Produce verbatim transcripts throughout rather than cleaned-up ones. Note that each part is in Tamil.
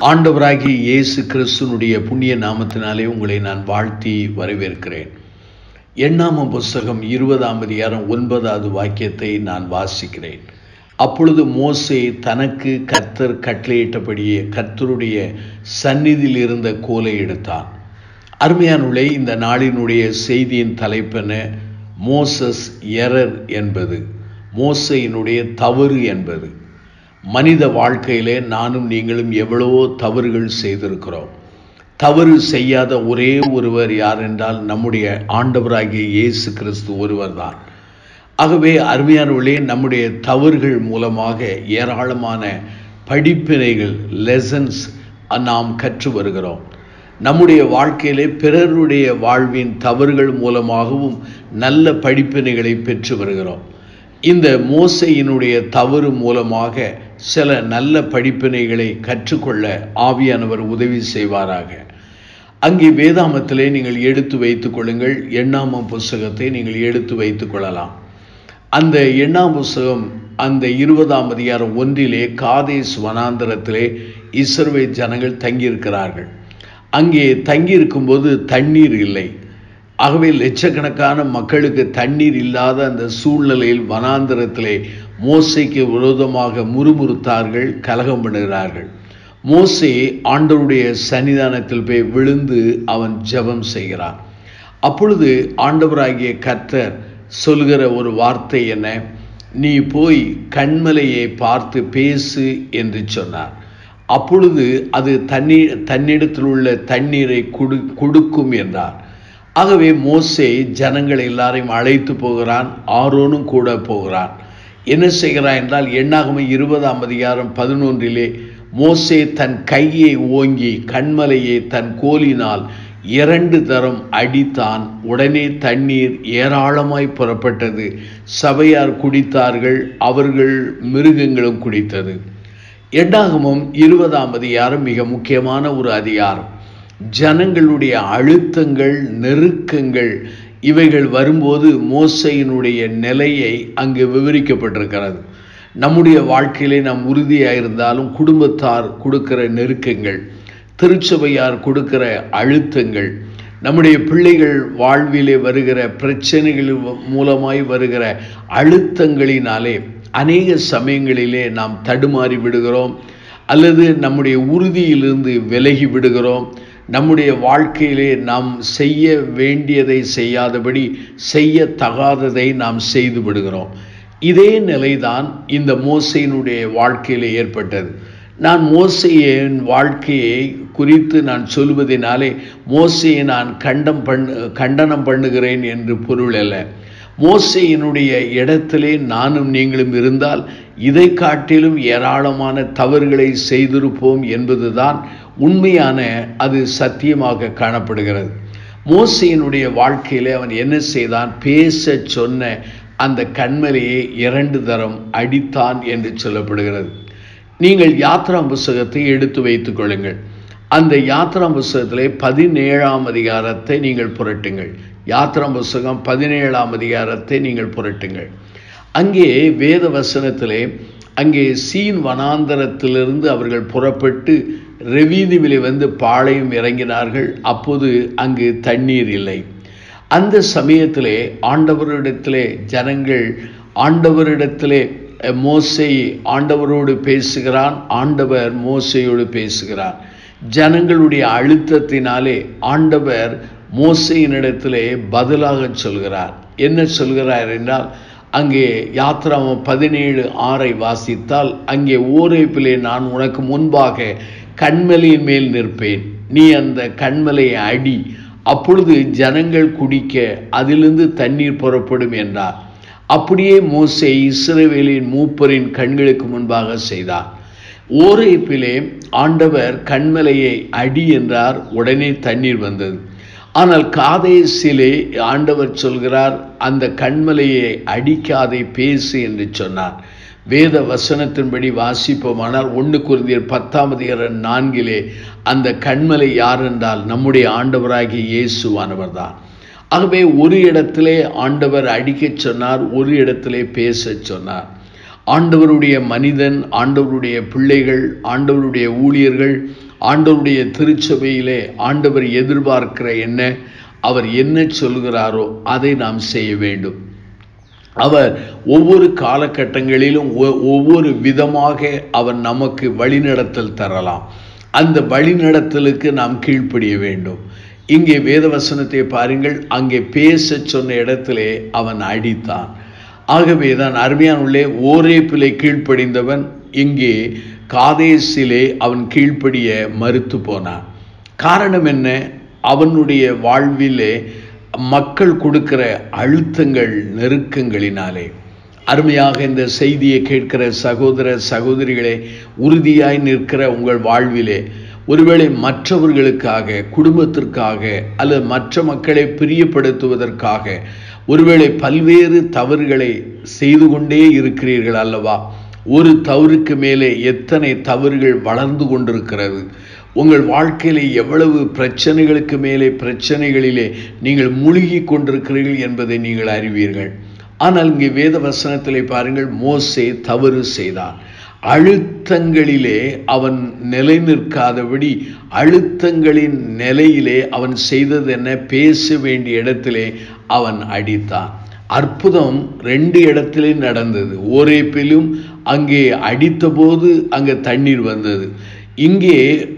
ஆண்டவராகிய இயேசு கிறிஸ்துனுடைய புண்ணிய நாமத்தினாலே உங்களை நான் வாழ்த்தி வரவேற்கிறேன். எண்ணாமம் புஸ்தகம் இருபதாம் அதிகாரம் ஒன்பதாவது வாக்கியத்தை நான் வாசிக்கிறேன். அப்பொழுது மோசே தனக்கு கர்த்தர் கட்டளையிட்டபடியே கர்த்தருடைய சந்நிதியில் இருந்த கோலை எடுத்தான். அருமையானுள்ளே, இந்த நாளினுடைய செய்தியின் தலைப்பென மோசஸ் எரர் என்பது, மோசையினுடைய தவறு என்பது. மனித வாழ்க்கையிலே நானும் நீங்களும் எவ்வளவோ தவறுகள் செய்திருக்கிறோம். தவறு செய்யாத ஒரே ஒருவர் யார் என்றால் நம்முடைய ஆண்டவராகிய இயேசு கிறிஸ்து ஒருவர் தான். ஆகவே அருமையானவர்களே, நம்முடைய தவறுகள் மூலமாக ஏராளமான படிப்பினைகள், லெசன்ஸ் நாம் கற்று வருகிறோம். நம்முடைய வாழ்க்கையிலே பிறருடைய வாழ்வின் தவறுகள் மூலமாகவும் நல்ல படிப்பினைகளை பெற்று வருகிறோம். இந்த மோசையினுடைய தவறு மூலமாக சில நல்ல படிப்பினைகளை கற்றுக்கொள்ள ஆவியானவர் உதவி செய்வாராக. அங்கே வேதாமத்திலே நீங்கள் எடுத்து வைத்துக் கொள்ளுங்கள். எண்ணாமம் புஸ்தகத்தை நீங்கள் எடுத்து வைத்துக் கொள்ளலாம். அந்த எண்ணாம் புஸ்தகம் அந்த இருபதாம் அதிகாரம் ஒன்றிலே காதேஸ் வனாந்தரத்திலே இஸ்ரவேல் ஜனங்கள் தங்கியிருக்கிறார்கள். அங்கே தங்கியிருக்கும்போது தண்ணீர் இல்லை. ஆகவே லட்சக்கணக்கான மக்களுக்கு தண்ணீர் இல்லாத அந்த சூழ்நிலையில் வனாந்தரத்திலே மோசைக்கு விரோதமாக முறுமுறுத்தார்கள், கலகம் பண்ணுகிறார்கள். மோசே ஆண்டவருடைய சன்னிதானத்தில் போய் விழுந்து அவன் ஜெபம் செய்கிறான். அப்பொழுது ஆண்டவராகிய கர்த்தர் சொல்கிற ஒரு வார்த்தை என்ன? நீ போய் கன்மலையை பார்த்து பேசு என்று சொன்னார். அப்பொழுது அது தண்ணீர் தன்னிடத்தில் உள்ள தண்ணீரை கொடு கொடுக்கும் என்றார். ஆகவே மோசே ஜனங்கள் எல்லாரையும் அழைத்து போகிறான். ஆரோனும் கூட போகிறான். என்ன செய்கிறான் என்றால், எண்ணாகமம் இருபதாம் அதிகாரம் பதினொன்றிலே மோசே தன் கையை ஓங்கி கன்மலையை தன் கோலினால் இரண்டு தரம் அடித்தான். உடனே தண்ணீர் ஏராளமாய் புறப்பட்டது. சபையார் குடித்தார்கள், அவர்கள் மிருகங்களும் குடித்தது. எண்ணாகமம் இருபதாம் அதிகாரம் மிக முக்கியமான ஒரு அதிகாரம். ஜனங்களுடைய அழுத்தங்கள், நெருக்கங்கள் இவைகள் வரும்போது மோசையினுடைய நிலையை அங்கு விவரிக்கப்பட்டிருக்கிறது. நம்முடைய வாழ்க்கையிலே நாம் உறுதியாக இருந்தாலும் குடும்பத்தார் கொடுக்கிற நெருக்கங்கள், திருச்சபையார் கொடுக்கிற அழுத்தங்கள், நம்முடைய பிள்ளைகள் வாழ்விலே வருகிற பிரச்சனைகள் மூலமாய் வருகிற அழுத்தங்களினாலே அநேக சமயங்களிலே நாம் தடுமாறி விடுகிறோம், அல்லது நம்முடைய உறுதியிலிருந்து விலகி விடுகிறோம். நம்முடைய வாழ்க்கையிலே நாம் செய்ய வேண்டியதை செய்யாதபடி செய்யத்தகாததை நாம் செய்து விடுகிறோம். இதே நிலைதான் இந்த மோசையினுடைய வாழ்க்கையிலே ஏற்பட்டது. நான் மோசையின் வாழ்க்கையை குறித்து நான் சொல்வதனாலே மோசையை நான் கண்டம் பண்ணு கண்டனம் பண்ணுகிறேன் என்று பொருள் அல்ல. மோசையினுடைய இடத்திலே நானும் நீங்களும் இருந்தால் இதை காட்டிலும் ஏராளமான தவறுகளை செய்திருப்போம் என்பதுதான் உண்மையான, அது சத்தியமாக காணப்படுகிறது. மோசையினுடைய வாழ்க்கையிலே அவன் என்ன செய்தான்? பேச சொன்ன அந்த கன்மலையை இரண்டு தரம் அடித்தான் என்று சொல்லப்படுகிறது. நீங்கள் யாத்ராம் புஸ்தகத்தை எடுத்து வைத்துக் கொள்ளுங்கள். அந்த யாத்ராம் புஸ்தகத்திலே பதினேழாம் அதிகாரத்தை நீங்கள் புரட்டுங்கள். யாத்ராம் புஸ்தகம் பதினேழாம் அதிகாரத்தை நீங்கள் புரட்டுங்கள். அங்கே வேத வசனத்திலே அங்கே சீன் வனாந்தரத்திலிருந்து அவர்கள் புறப்பட்டு ரெவீதிவிலே வந்து பாளையம் இறங்கினார்கள். அப்போது அங்கு தண்ணீர் இல்லை. அந்த சமயத்திலே ஆண்டவரிடத்திலே ஜனங்கள் ஆண்டவரிடத்திலே மோசே ஆண்டவரோடு பேசுகிறான், ஆண்டவர் மோசையோடு பேசுகிறார். ஜனங்களுடைய அழுத்தத்தினாலே ஆண்டவர் மோசையினிடத்திலே பதிலாக சொல்கிறார். என்ன சொல்கிறார் என்றால், அங்கே யாத்ராமம் பதினேழு ஆறை வாசித்தால், அங்கே ஓரேபிலே நான் உனக்கு முன்பாக கன்மலையின் மேல் நிற்பேன், நீ அந்த கன்மலையை அடி, அப்பொழுது ஜனங்கள் குடிக்க அதிலிருந்து தண்ணீர் புறப்படும் என்றார். அப்படியே மோசே இஸ்ரவேலின் மூப்பரின் கண்களுக்கு முன்பாக செய்தார். ஓரேபிலே ஆண்டவர் கன்மலையை அடி என்றார். உடனே தண்ணீர் வந்தது. ஆனால் காதேசிலே ஆண்டவர் சொல்கிறார், அந்த கன்மலையை அடிக்காதே, பேசு என்று சொன்னார். வேத வசனத்தின்படி வாசிப்போமானால் ஒன்று கொரிந்தியர் பத்தாம் அதிகாரம் நான்கிலே அந்த கன்மலை யார் என்றால் நம்முடைய ஆண்டவராகிய இயேசுவானவர் தான். ஆகவே ஒரு இடத்திலே ஆண்டவர் அடிக்கச் சொன்னார், ஒரு இடத்திலே பேசச் சொன்னார். ஆண்டவருடைய மனிதன், ஆண்டவருடைய பிள்ளைகள், ஆண்டவருடைய ஊழியர்கள், ஆண்டவருடைய திருச்சபையிலே ஆண்டவர் எதிர்பார்க்கிற என்ன, அவர் என்ன சொல்கிறாரோ அதை நாம் செய்ய வேண்டும். அவர் ஒவ்வொரு காலகட்டங்களிலும் ஒவ்வொரு விதமாக அவர் நமக்கு வழிநடத்தல் தரலாம். அந்த வழிநடத்தலுக்கு நாம் கீழ்ப்படிய வேண்டும். இங்கே வேதவசனத்தை பாருங்கள், அங்கே பேச சொன்ன இடத்திலே அவன் அடித்தான். ஆகவே தான் அருமையானுள்ளே ஓரேப்பிலே கீழ்ப்படிந்தவன் இங்கே காதேசிலே அவன் கீழ்ப்படிய மறுத்து போனான். காரணம் என்ன? அவனுடைய வாழ்விலே மக்கள் கொடுக்கிற அழுத்தங்கள், நெருக்கங்களினாலே. அருமையாக இந்த செய்தியை கேட்கிற சகோதர சகோதரிகளே, உறுதியாய் நிற்கிற உங்கள் வாழ்விலே ஒருவேளை மற்றவர்களுக்காக, குடும்பத்திற்காக அல்லது மற்ற மக்களை பிரியப்படுத்துவதற்காக ஒருவேளை பல்வேறு தவறுகளை செய்து கொண்டே இருக்கிறீர்கள் அல்லவா? ஒரு தவறுக்கு மேலே எத்தனை தவறுகள் வளர்ந்து கொண்டிருக்கிறது. உங்கள் வாழ்க்கையிலே எவ்வளவு பிரச்சனைகளுக்கு மேலே பிரச்சனைகளிலே நீங்கள் மூழ்கி கொண்டிருக்கிறீர்கள் என்பதை நீங்கள் அறிவீர்கள். ஆனால் இங்கே வேத வசனத்திலே பாருங்கள், மோசே தவறு செய்தான். அழுத்தங்களிலே அவன் நிலை நிற்காதபடி அழுத்தங்களின் நிலையிலே அவன் செய்தது என்ன? பேச வேண்டிய இடத்திலே அவன் அடித்தான். அற்புதம் ரெண்டு இடத்திலே நடந்தது. ஓரேப்பிலும் அங்கே அடித்த போது அங்கே தண்ணீர் வந்தது. இங்கே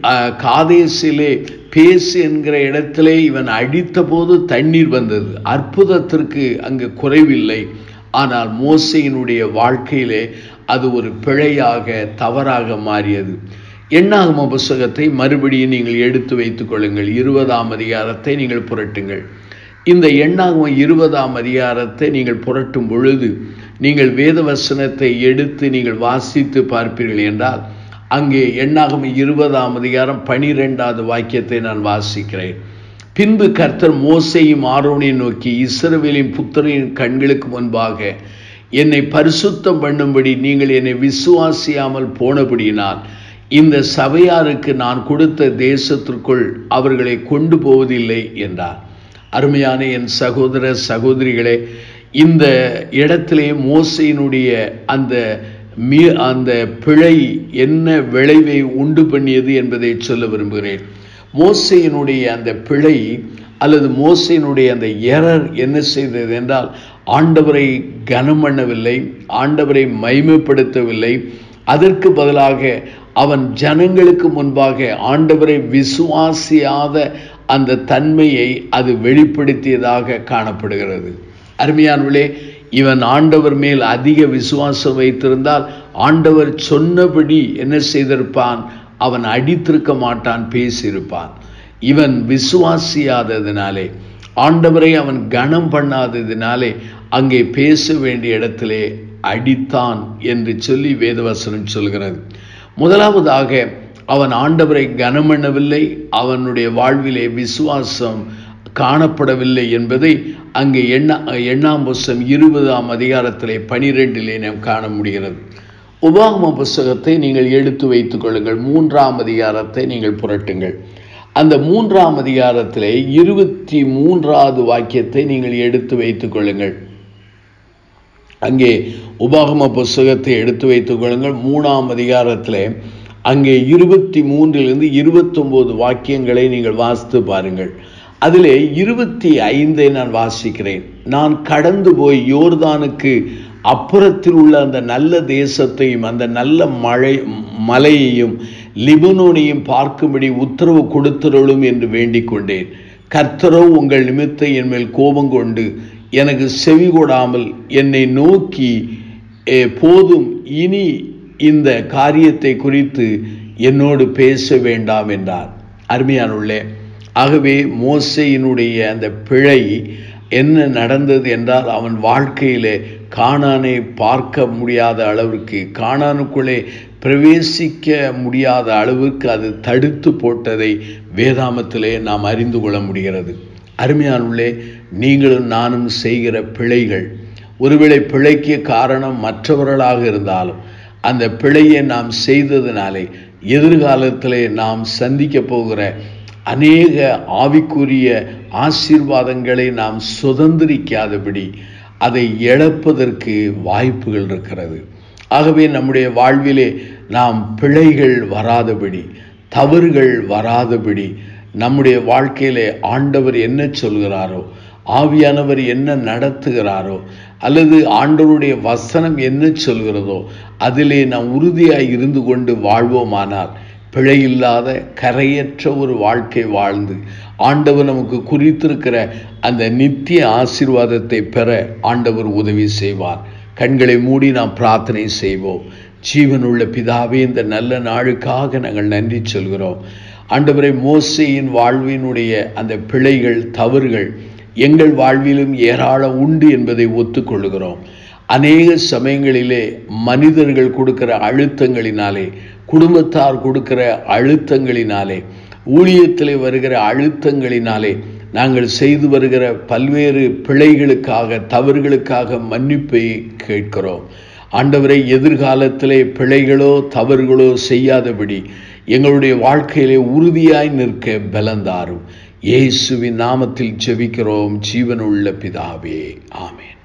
காதேசிலே பேசு என்கிற இடத்திலே இவன் அடித்த போது தண்ணீர் வந்தது. அற்புதத்திற்கு அங்கு குறைவில்லை. ஆனால் மோசேயினுடைய வாழ்க்கையிலே அது ஒரு பிழையாக, தவறாக மாறியது. எண்ணாகம புத்தகத்தை மறுபடியும் நீங்கள் எடுத்து வைத்துக் கொள்ளுங்கள். இருபதாம் அதிகாரத்தை நீங்கள் புரட்டுங்கள். இந்த எண்ணாகம இருபதாம் அதிகாரத்தை நீங்கள் புரட்டும் பொழுது நீங்கள் வேதவசனத்தை எடுத்து நீங்கள் வாசித்து பார்ப்பீர்கள் என்றால், அங்கே எண்ணாகம இருபதாம் அதிகாரம் பனிரெண்டாவது வாக்கியத்தை நான் வாசிக்கிறேன். பின்பு கர்த்தர் மோசேயும் ஆரோனையும் நோக்கி, இஸ்ரவேலின் புத்திரரின் கண்களுக்கு முன்பாக என்னை பரிசுத்தம் பண்ணும்படி நீங்கள் என்னை விசுவாசியாமல் போனபடியினால் இந்த சபையாருக்கு நான் கொடுத்த தேசத்திற்குள் அவர்களை கொண்டு போவதில்லை என்றார். அருமையான என் சகோதர சகோதரிகளே, இந்த இடத்திலே மோசேயினுடைய அந்த மீ அந்த பிழை என்ன விளைவை உண்டு பண்ணியது என்பதை சொல்ல விரும்புகிறேன். மோசேயினுடைய அந்த பிழை அல்லது மோசேயினுடைய அந்த எரர் என்ன செய்தது என்றால், ஆண்டவரை கனம் பண்ணவில்லை, ஆண்டவரை மகிமைப்படுத்தவில்லை. அதற்கு பதிலாக அவன் ஜனங்களுக்கு முன்பாக ஆண்டவரை விசுவாசியாத அந்த தன்மையை அது வெளிப்படுத்தியதாக காணப்படுகிறது. அருமையானவர்களே, இவன் ஆண்டவர் மேல் அதிக விசுவாசம் வைத்திருந்தால் ஆண்டவர் சொன்னபடி என்ன செய்திருப்பான்? அவன் அடித்திருக்க மாட்டான், பேசியிருப்பான். இவன் விசுவாசியாததினாலே, ஆண்டவரை அவன் கனம் பண்ணாததினாலே அங்கே பேச வேண்டிய இடத்திலே அடித்தான் என்று சொல்லி வேதவசனம் சொல்கிறது. முதலாவதாக அவன் ஆண்டவரை கனம் பண்ணவில்லை, அவனுடைய வாழ்விலே விசுவாசம் காணப்படவில்லை என்பதை அங்கே எண்ணா எண்ணாம் புஸ்தகம் இருபதாம் அதிகாரத்திலே பனிரெண்டிலே நாம் காண முடிகிறது. உபாகம புஸ்தகத்தை நீங்கள் எடுத்து வைத்துக் கொள்ளுங்கள். மூன்றாம் அதிகாரத்தை நீங்கள் புரட்டுங்கள். அந்த மூன்றாம் அதிகாரத்திலே இருபத்தி மூன்றாவது வாக்கியத்தை நீங்கள் எடுத்து வைத்துக் கொள்ளுங்கள். அங்கே உபாகம புஸ்தகத்தை எடுத்து வைத்துக் கொள்ளுங்கள். மூணாம் அதிகாரத்திலே அங்கே இருபத்தி மூன்றிலிருந்து இருபத்தி ஒன்பது வாக்கியங்களை நீங்கள் வாசித்து பாருங்கள். அதிலே இருபத்தி ஐந்தை நான் வாசிக்கிறேன். நான் கடந்து போய் யோர்தானுக்கு அப்புறத்தில் உள்ள அந்த நல்ல தேசத்தையும் அந்த நல்ல மழை மலையையும் லிபனோனையும் பார்க்கும்படி உத்தரவு கொடுத்தருளும் என்று வேண்டிக் கொண்டேன். கர்த்தரோ உங்கள் நிமித்த என் மேல் கோபம் கொண்டு எனக்கு செவி கொடாமல் என்னை நோக்கி, போதும், இனி இந்த காரியத்தை குறித்து என்னோடு பேச வேண்டாம் என்றார். அருமையானுள்ளே, ஆகவே மோசேயினுடைய அந்த பிழை என்ன நடந்தது என்றால், அவன் வாழ்க்கையிலே கானானை பார்க்க முடியாத அளவிற்கு, கானானுக்குள்ளே பிரவேசிக்க முடியாத அளவுக்கு அது தடுத்து போட்டதை வேதாமத்திலே நாம் அறிந்து கொள்ள முடிகிறது. அருமையானுள்ளே, நீங்களும் நானும் செய்கிற பிழைகள், ஒருவேளை பிழைக்கு காரணம் மற்றவர்களாக இருந்தாலும் அந்த பிழையை நாம் செய்ததினாலே எதிர்காலத்திலே நாம் சந்திக்க போகிற அநேக ஆவிக்குரிய ஆசீர்வாதங்களை நாம் சுதந்திரிக்காதபடி அதை இழப்பதற்கு வாய்ப்புகள் இருக்கிறது. ஆகவே நம்முடைய வாழ்விலே நாம் பிழைகள் வராதபடி, தவறுகள் வராதபடி நம்முடைய வாழ்க்கையிலே ஆண்டவர் என்ன சொல்கிறாரோ, ஆவியானவர் என்ன நடத்துகிறாரோ, அல்லது ஆண்டவருடைய வசனம் என்ன சொல்கிறதோ அதிலே நாம் உறுதியாய் இருந்து கொண்டு வாழ்வோமானால் பிழையில்லாத கரையற்ற ஒரு வாழ்க்கை வாழ்ந்து ஆண்டவர் நமக்கு குறித்திருக்கிற அந்த நித்திய ஆசீர்வாதத்தை பெற ஆண்டவர் உதவி செய்வார். கண்களை மூடி நாம் பிரார்த்தனை செய்வோம். ஜீவனுள்ள பிதாவே, இந்த நல்ல நாளுக்காக நாங்கள் நன்றி சொல்கிறோம். ஆண்டவரே, மோசேயின் வாழ்வினுடைய அந்த பிழைகள், தவறுகள் எங்கள் வாழ்விலும் ஏராளம் உண்டு என்பதை ஒத்துக்கொள்கிறோம். அநேக சமயங்களிலே மனிதர்கள் கொடுக்கிற அழுத்தங்களினாலே, குடும்பத்தார் கொடுக்கிற அழுத்தங்களினாலே, ஊழியத்தில் வருகிற அழுத்தங்களினாலே நாங்கள் செய்து வருகிற பல்வேறு பிழைகளுக்காக, தவறுகளுக்காக மன்னிப்பை கேட்கிறோம். ஆண்டவரை, எதிர்காலத்திலே பிழைகளோ தவறுகளோ செய்யாதபடி எங்களுடைய வாழ்க்கையிலே உறுதியாய் நிற்க பலந்தாரும். இயேசுவின் நாமத்தில் ஜெபிக்கிறோம் ஜீவனுள்ள பிதாவே, ஆமென்.